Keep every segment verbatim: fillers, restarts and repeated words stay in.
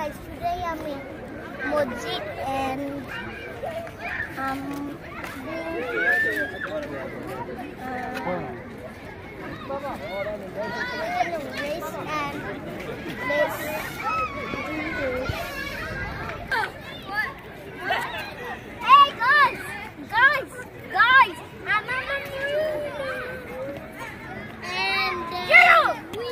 guys, today I'm in Mojit and I'm doing uh, race and let's do this. Hey guys, guys, guys, I'm on the moon and uh, we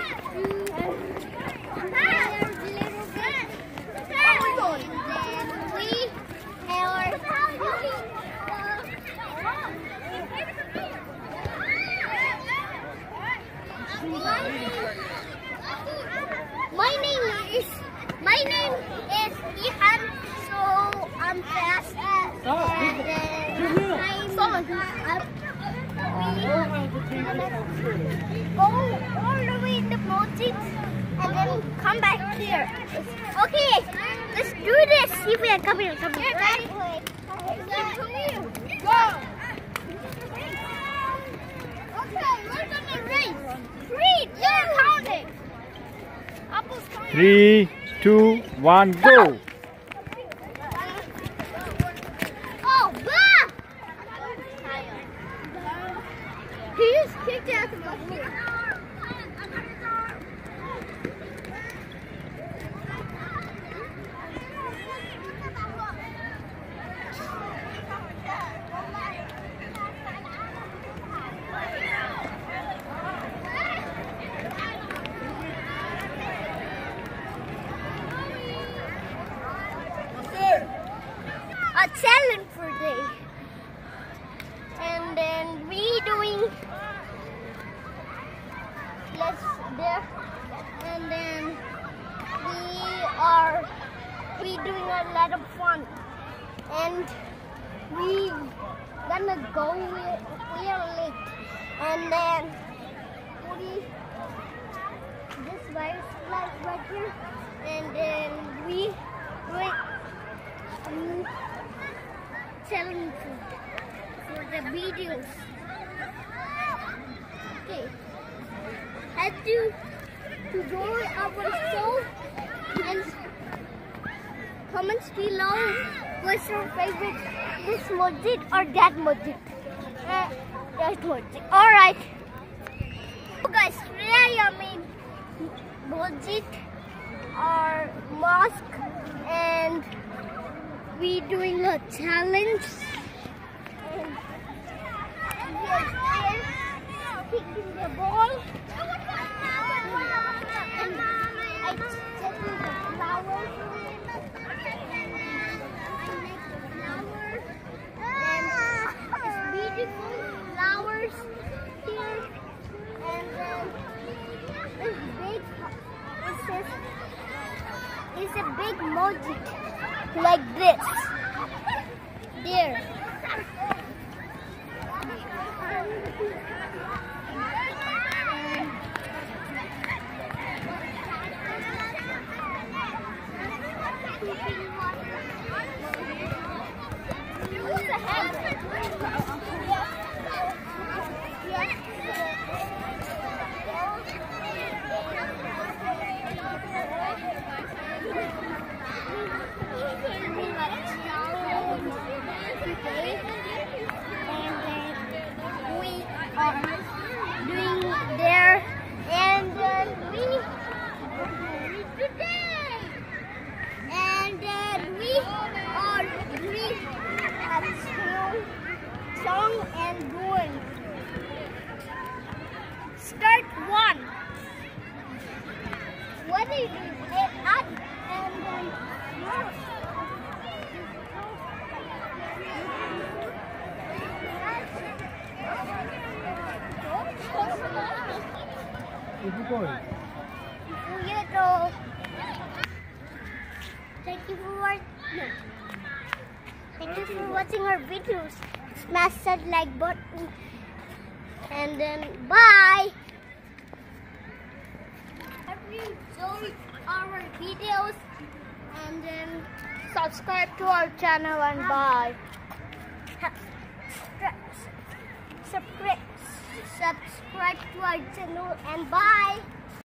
My name is my name is Ihan, so I'm fast and uh, I'm go all the way in the mountains and then come back here. Okay, let's do this. See if we can come here, come here. Ready? Come here. Go. Okay, we're gonna race. Three, two, counting. Three, two, one, go! Oh, blah! He just kicked it out of the pool. A challenge for day, and then we doing let's there, and then we are we doing a lot of fun, and we gonna go we, we are late, and then we this virus light right here, and then we doing um, challenge for, for the videos. Okay, have to to go our show and comments below what's your favorite, this Mojit or that Mojit. Uh, that Mojit. All right. So guys, today I mean Mojit or mosque, and we doing a challenge, and we are there kicking the ball, and I taking the flowers, and it's beautiful flowers here, and then this big, it says, it's a big Mojit. Like this. There. Who's the head? Doing there, and then we today, and then we are doing a song, song and doing. Start one. What do you do? Add and then mark. Thank you for watching. Thank you for watching our videos. Smash that like button, and then bye. If you enjoyed our videos, and then subscribe to our channel and bye. Subscribe. Subscribe to our channel and bye.